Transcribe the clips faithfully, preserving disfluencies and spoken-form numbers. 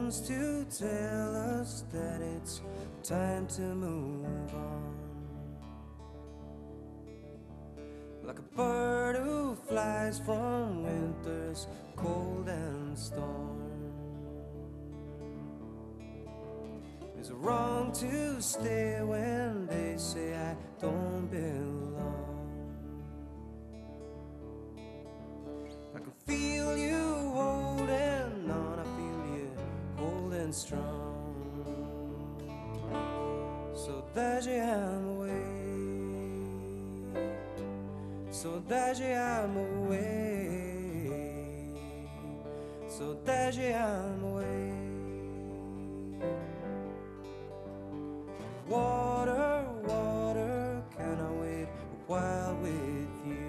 seems to tell us that it's time to move on. Like a bird who flies from winter's cold and storm. Is it wrong to stay when they say I don't belong? I can feel you holding on, I feel you holding strong. Saudade, I'm away. Saudade, I'm away. Saudade, I'm away. Water, water, can I wait a while with you?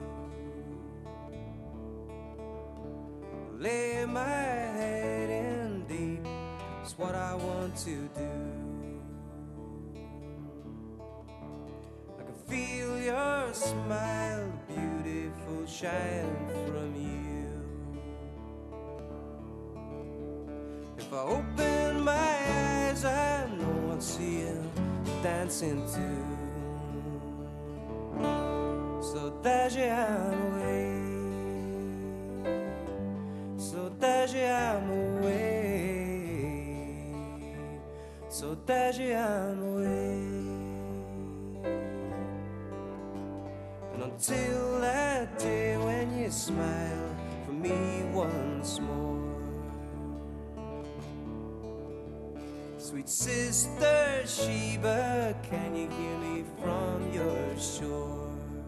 Lay my head in deep, it's what I want to do. I can feel your smile, beautiful, shine from you. If I open my eyes, I know I'll see you dancing too. Saudade, I'm away. Saudade, I'm away. Saudade, I'm away. And until that day when you smile for me once more, sweet sister Sheba, can you hear me from your shore?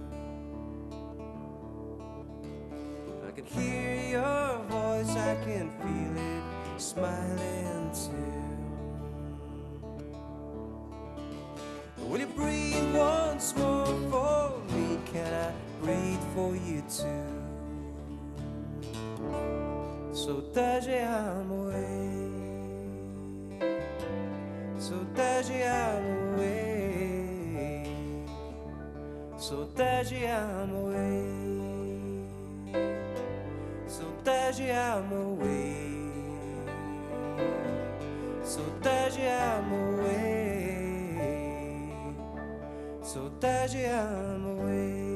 I can hear your voice, I can feel it smiling too. Will you breathe once more for me? Can I breathe for you too? Saudade, I'm away. Saudade, I'm away. Saudade, I'm away. Saudade, I'm away. Saudade, I'm away. Saudade, I'm away.